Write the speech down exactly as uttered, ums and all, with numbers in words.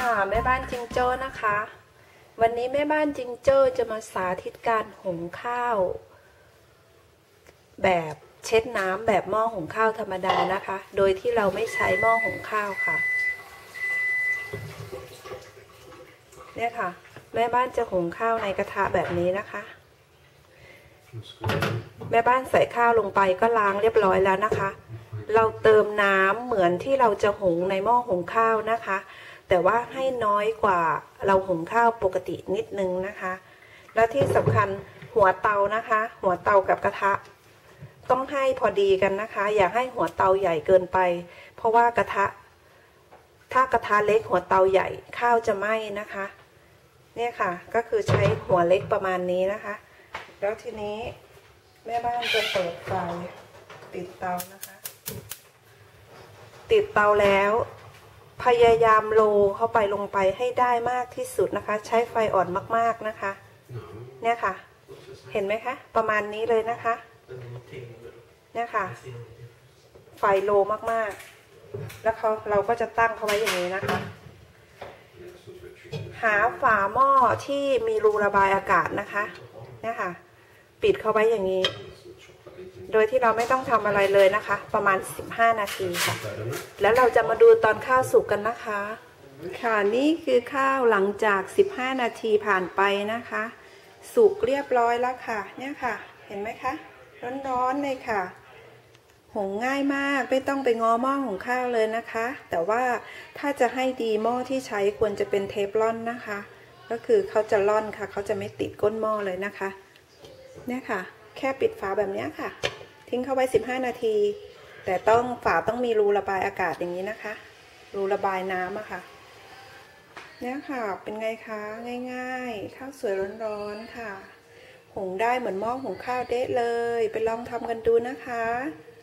ค่ะแม่บ้านจิงโจ้นะคะวันนี้แม่บ้านจิงโจ้จะมาสาธิตการหุงข้าวแบบเช็ดน้ำแบบหม้อหุงข้าวธรรมดานะคะโดยที่เราไม่ใช้หม้อหุงข้าวค่ะเนี่ยค่ะแม่บ้านจะหุงข้าวในกระทะแบบนี้นะคะแม่บ้านใส่ข้าวลงไปก็ล้างเรียบร้อยแล้วนะคะเราเติมน้ำเหมือนที่เราจะหุงในหม้อหุงข้าวนะคะแต่ว่าให้น้อยกว่าเราหุงข้าวปกตินิดนึงนะคะและที่สำคัญหัวเตานะคะหัวเตากับกระทะต้องให้พอดีกันนะคะอย่าให้หัวเตาใหญ่เกินไปเพราะว่ากระทะถ้ากระทะเล็กหัวเตาใหญ่ข้าวจะไหม้นะคะเนี่ยค่ะก็คือใช้หัวเล็กประมาณนี้นะคะแล้วทีนี้แม่บ้านจะเปิดไฟติดเตานะคะติดเตาแล้วพยายามโลเข้าไปลงไปให้ได้มากที่สุดนะคะใช้ไฟอ่อนมากๆนะคะเนี่ยค่ะเห็นไหมคะประมาณนี้เลยนะคะเนี่ยค่ะไฟโลมากๆแล้วเขาเราก็จะตั้งเขาไว้อย่างนี้นะคะหาฝาหม้อที่มีรูระบายอากาศนะคะเนี่ยค่ะปิดเข้าไว้อย่างนี้โดยที่เราไม่ต้องทำอะไรเลยนะคะประมาณสิบห้านาทีค่ะแล้วเราจะมาดูตอนข้าวสุกกันนะคะค่ะนี่คือข้าวหลังจากสิบห้านาทีผ่านไปนะคะสุกเรียบร้อยแล้วค่ะเนี่ยค่ะเห็นไหมคะร้อนๆเลยค่ะหุงง่ายมากไม่ต้องไปงอหม้อหุงข้าวเลยนะคะแต่ว่าถ้าจะให้ดีหม้อที่ใช้ควรจะเป็นเทฟลอนนะคะก็คือเขาจะล่อนค่ะเขาจะไม่ติดก้นหม้อเลยนะคะเนี่ยค่ะแค่ปิดฝาแบบนี้ค่ะทิ้งเข้าไว้สิบห้านาทีแต่ต้องฝาต้องมีรูระบายอากาศอย่างนี้นะคะรูระบายน้ำอะค่ะเนี่ยค่ะเป็นไงคะง่ายๆข้าวสวยร้อนๆค่ะหุงได้เหมือนหม้อหุงข้าวเด๊ะเลยไปลองทำกันดูนะคะ